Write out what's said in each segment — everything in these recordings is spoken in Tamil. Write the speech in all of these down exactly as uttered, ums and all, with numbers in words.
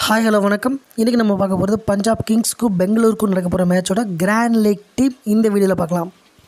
ஹாய் ஹலோ வணக்கம். இன்றைக்கி நம்ம பார்க்க போகிறது பஞ்சாப் கிங்ஸ்க்கும் பெங்களூருக்கும் நடக்க போகிற மேட்சோட கிராண்ட் லீக் டீம் இந்த வீடியோவில் பார்க்கலாம்.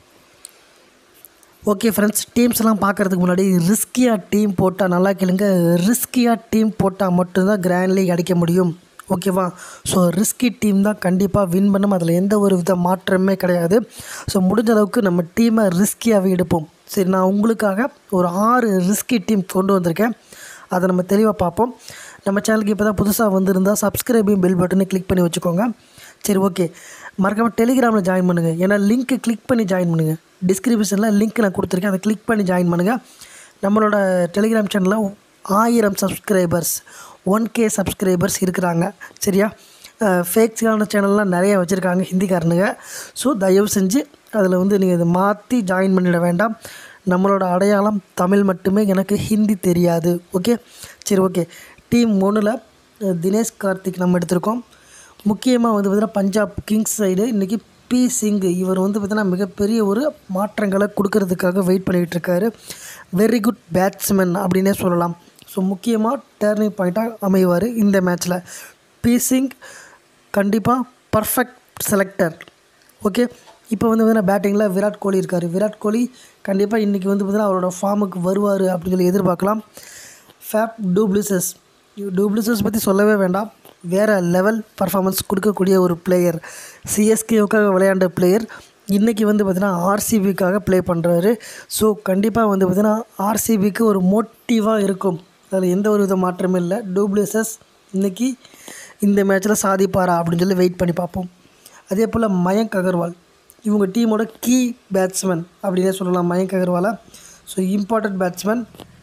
ஓகே ஃப்ரெண்ட்ஸ், டீம்ஸ்லாம் பார்க்குறதுக்கு முன்னாடி ரிஸ்கியாக டீம் போட்டால் நல்லா கேளுங்க. ரிஸ்கியாக டீம் போட்டால் மட்டும்தான் கிராண்ட் லீக் அடிக்க முடியும். ஓகேவா? ஸோ ரிஸ்கி டீம் தான் கண்டிப்பாக வின் பண்ணும். அதில் எந்த ஒரு வித மாற்றமே கிடையாது. ஸோ முடிஞ்ச அளவுக்கு நம்ம டீமை ரிஸ்கியாகவே எடுப்போம். சரி, நான் உங்களுக்காக ஒரு ஆறு ரிஸ்கி டீம் கொண்டு வந்திருக்கேன். அதை நம்ம தெளிவாக பார்ப்போம். நம்ம சேனலுக்கு இப்போ தான் புதுசாக வந்திருந்தால் சப்ஸ்கிரைபையும் பெல் பட்டனை கிளிக் பண்ணி வச்சுக்கோங்க. சரி, ஓகே. மறக்காமல் டெலிகிராமில் ஜாயின் பண்ணுங்கள். ஏன்னா லிங்க்கு கிளிக் பண்ணி ஜாயின் பண்ணுங்கள். டிஸ்கிரிப்ஷனில் லிங்க் நான் கொடுத்துருக்கேன், அதை கிளிக் பண்ணி ஜாயின் பண்ணுங்கள். நம்மளோட டெலிகிராம் சேனலில் ஆயிரம் சப்ஸ்கிரைபர்ஸ் ஒன் கே சப்ஸ்கிரைபர்ஸ் இருக்கிறாங்க. சரியா? ஃபேக்ஸான சேனல்லாம் நிறைய வச்சுருக்காங்க ஹிந்திக்காரனுங்க. ஸோ தயவு செஞ்சு அதில் வந்து நீங்கள் இதை மாற்றி ஜாயின் பண்ணிட வேண்டாம். நம்மளோட அடையாளம் தமிழ் மட்டுமே, எனக்கு ஹிந்தி தெரியாது. ஓகே, சரி, ஓகே. டீம் ஒன்றில் தினேஷ் கார்த்திக் நம்ம எடுத்திருக்கோம். முக்கியமாக வந்து பார்த்திங்கன்னா பஞ்சாப் கிங்ஸ் சைடு இன்றைக்கி பி சிங், இவர் வந்து பார்த்திங்கன்னா மிகப்பெரிய ஒரு மாற்றங்களை கொடுக்கறதுக்காக வெயிட் பண்ணிகிட்டு இருக்காரு. வெரி குட் பேட்ஸ்மேன் அப்படின்னே சொல்லலாம். ஸோ முக்கியமாக டேர்னிங் பாயிண்ட்டாக அமைவார் இந்த மேட்ச்சில். பி சிங் கண்டிப்பாக பர்ஃபெக்ட் செலக்டர். ஓகே, இப்போ வந்து பார்த்திங்கன்னா பேட்டிங்கில் விராட் கோலி இருக்கார். விராட் கோலி கண்டிப்பாக இன்றைக்கி வந்து பார்த்திங்கன்னா அவரோட ஃபார்முக்கு வருவார் அப்படின்னு சொல்லி எதிர்பார்க்கலாம். ஃபேப் டூப்ளிசஸ் டூப்ளிசஸ் பற்றி சொல்லவே வேண்டாம். வேறு லெவல் பர்ஃபார்மன்ஸ் கொடுக்கக்கூடிய ஒரு பிளேயர். சிஎஸ்கேவுக்காக விளையாண்ட பிளேயர். இன்றைக்கி வந்து பார்த்திங்கன்னா ஆர்சிபிக்காக ப்ளே பண்ணுறாரு. ஸோ கண்டிப்பாக வந்து பார்த்திங்கன்னா ஆர்சிபிக்கு ஒரு மோட்டிவாக இருக்கும். அதில் எந்த ஒரு வித மாற்றமே இல்லை. டூப்ளிசஸ் இன்றைக்கி இந்த மேட்ச்சில் சாதிப்பாரா அப்படின்னு சொல்லி வெயிட் பண்ணி பார்ப்போம். அதே போல் மயங்க் அகர்வால், இவங்க டீமோட கீ பேட்ஸ்மேன் அப்படின்னே சொல்லலாம் மயங்க் அகர்வாலை. So important batsman.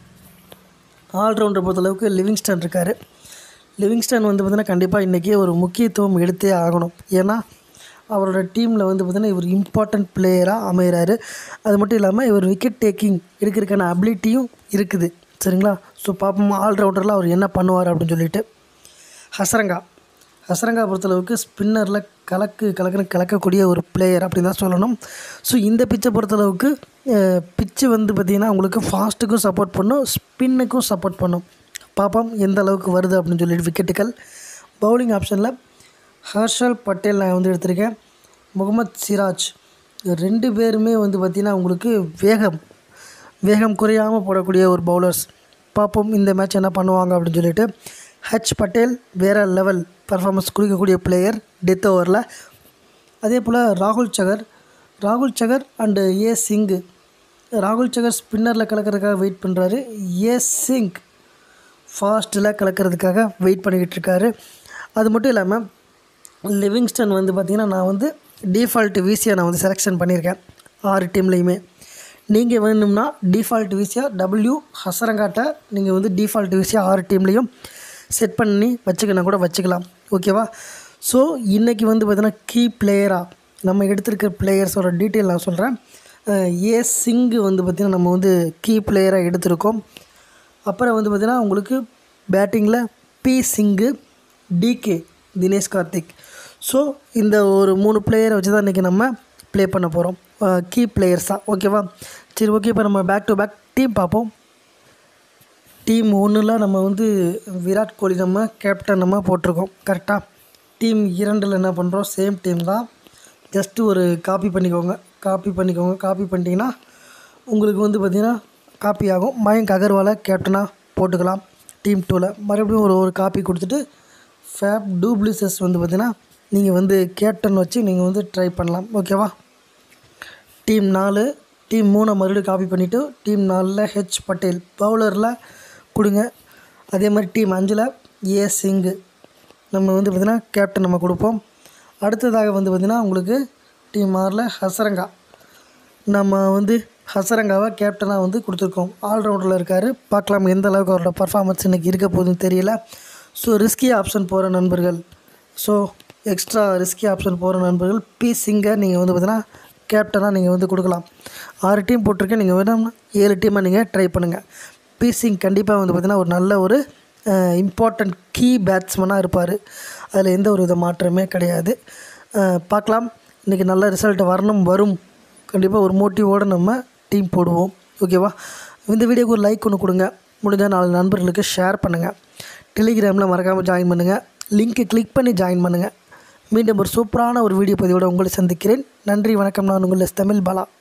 ஆல்ரவுண்டர் பொறுத்தளவுக்கு லிவிங்ஸ்டன் இருக்கார். லிவிங்ஸ்டன் வந்து பார்த்திங்கன்னா கண்டிப்பாக இன்றைக்கி ஒரு முக்கியத்துவம் எடுத்தே ஆகணும். ஏன்னா அவரோட டீமில் வந்து பார்த்திங்கன்னா இவர் இம்பார்ட்டன்ட் பிளேயராக அமைகிறாரு. அது மட்டும் இல்லாமல் இவர் விக்கெட் டேக்கிங் எடுக்கிறதுக்கான அபிலிட்டியும் இருக்குது. சரிங்களா? ஸோ பார்ப்போம் ஆல்ரவுண்டரில் அவர் என்ன பண்ணுவார் அப்படின்னு சொல்லிட்டு. ஹசரங்கா ஹசரங்கா பொறுத்தளவுக்கு ஸ்பின்னரில் கலக்கு கலக்குன்னு கலக்கக்கூடிய ஒரு பிளேயர் அப்படின்னு தான் சொல்லணும். ஸோ இந்த பிச்சை பொறுத்தளவுக்கு பிச்சு வந்து பார்த்திங்கன்னா உங்களுக்கு ஃபாஸ்ட்டுக்கும் சப்போர்ட் பண்ணும், ஸ்பின்னுக்கும் சப்போர்ட் பண்ணும். பார்ப்போம் எந்த அளவுக்கு வருது அப்படின்னு சொல்லிட்டு விக்கெட்டுகள். பவுலிங் ஆப்ஷனில் ஹர்ஷல் பட்டேல் நான் வந்து எடுத்திருக்கேன். முகமது சிராஜ், ரெண்டு பேருமே வந்து பார்த்திங்கன்னா உங்களுக்கு வேகம் வேகம் குறையாமல் போடக்கூடிய ஒரு பவுலர்ஸ். பார்ப்போம் இந்த மேட்ச் என்ன பண்ணுவாங்க அப்படின்னு சொல்லிட்டு. ஹச் பட்டேல் வேறு லெவல் பர்ஃபார்மன்ஸ் கொடுக்கக்கூடிய பிளேயர் டெத் ஓவரில். அதே போல் ராகுல் சகர் ராகுல் சகர் அண்டு ஏ சிங்கு. ராகுல் சகர் ஸ்பின்னரில் கலக்கிறதுக்காக வெயிட் பண்ணுறாரு. ஏ சிங் ஃபாஸ்ட்டில் கலக்கிறதுக்காக வெயிட் பண்ணிக்கிட்டு இருக்காரு. அது மட்டும் இல்லாமல் லிவிங்ஸ்டன் வந்து பார்த்திங்கன்னா நான் வந்து டிஃபால்ட் விசியாக நான் வந்து செலெக்ஷன் பண்ணியிருக்கேன் ஆறு டீம்லேயுமே. நீங்கள் வேணும்னா டிஃபால்ட் விசியாக டபிள்யூ ஹசரங்காட்டை நீங்கள் வந்து டிஃபால்ட் விசியாக ஆறு டீம்லேயும் செட் பண்ணி வச்சுக்கணும் கூட வச்சுக்கலாம். ஓகேவா? ஸோ இன்றைக்கி வந்து பார்த்திங்கன்னா கீ பிளேயராக நம்ம எடுத்திருக்க பிளேயர்ஸோட டீட்டெயில் நான் சொல்கிறேன். ஏ சிங்கு வந்து பார்த்திங்கன்னா நம்ம வந்து கீ பிளேயராக எடுத்திருக்கோம். அப்புறம் வந்து பார்த்திங்கன்னா உங்களுக்கு பேட்டிங்கில் P Singh, DK, Dinesh Karthik. So இந்த ஒரு மூணு பிளேயரை வச்சு தான் இன்றைக்கி நம்ம ப்ளே பண்ண போகிறோம், கீ பிளேயர்ஸாக. ஓகேவா? சரி, ஓகே. இப்போ நம்ம பேக் டு பேக் டீம் பார்ப்போம். டீம் ஒன்றில் நம்ம வந்து விராட் கோலி நம்ம கேப்டன் நம்ம போட்டிருக்கோம். கரெக்டாக? டீம் இரண்டில் என்ன பண்ணுறோம், சேம் டீம் தான். ஜஸ்ட்டு ஒரு காப்பி பண்ணிக்கோங்க காப்பி பண்ணிக்கோங்க காப்பி பண்ணிட்டீங்கன்னா உங்களுக்கு வந்து பார்த்திங்கன்னா காப்பி ஆகும். மயங்க் அகர்வாலை கேப்டனாக போட்டுக்கலாம். டீம் டூவில் மறுபடியும் ஒரு ஒரு காப்பி கொடுத்துட்டு ஃபேப் டூப்ளிசஸ் வந்து பார்த்திங்கன்னா நீங்கள் வந்து கேப்டன் வச்சு நீங்கள் வந்து ட்ரை பண்ணலாம். ஓகேவா? டீம் நாலு டீம் மூணை மறுபடியும் காப்பி பண்ணிவிட்டு டீம் நாலில் ஹெச் பட்டேல் பவுலரில் கொடுங்க. அதே மாதிரி டீம் அஞ்சில் ஏ சிங்கு நம்ம வந்து பார்த்திங்கன்னா கேப்டன் நம்ம கொடுப்போம். அடுத்ததாக வந்து பார்த்திங்கன்னா உங்களுக்கு டீம் ஆறில் ஹசரங்கா நம்ம வந்து ஹசரங்காவை கேப்டனாக வந்து கொடுத்துருக்கோம். ஆல்ரவுண்டரில் இருக்கார். பார்க்கலாம் எந்த அளவுக்கு அவரோட பர்ஃபார்மன்ஸ் இன்றைக்கி இருக்க போகுதுன்னு தெரியல. ஸோ ரிஸ்கி ஆப்ஷன் போகிற நண்பர்கள், ஸோ எக்ஸ்ட்ரா ரிஸ்கி ஆப்ஷன் போகிற நண்பர்கள் பி சிங்கை நீங்கள் வந்து பார்த்திங்கன்னா கேப்டனாக நீங்கள் வந்து கொடுக்கலாம். ஆறு டீம் போட்டிருக்கேன். நீங்கள் வேணும்னா ஏழு டீமாக நீங்கள் ட்ரை பண்ணுங்கள். பி சிங் கண்டிப்பாக வந்து பார்த்திங்கன்னா ஒரு நல்ல ஒரு இம்பார்ட்டண்ட் கீ பேட்ஸ்மேனாக இருப்பார். அதில் எந்த ஒரு வித மாற்றமே கிடையாது. பார்க்கலாம் இன்றைக்கி நல்ல ரிசல்ட் வரணும், வரும். கண்டிப்பாக ஒரு மோட்டிவோடு நம்ம டீம் போடுவோம். ஓகேவா? இந்த வீடியோக்கு ஒரு லைக் ஒன்று கொடுங்க. முடிஞ்சால் நாலு நண்பர்களுக்கு ஷேர் பண்ணுங்கள். டெலிகிராமில் மறக்காமல் ஜாயின் பண்ணுங்கள். லிங்க்கை கிளிக் பண்ணி ஜாயின் பண்ணுங்கள். மீண்டும் ஒரு சூப்பரான ஒரு வீடியோ பதிவோடு உங்களை சந்திக்கிறேன். நன்றி, வணக்கம். நான் உங்கள் எஸ் தமிழ் பாலா.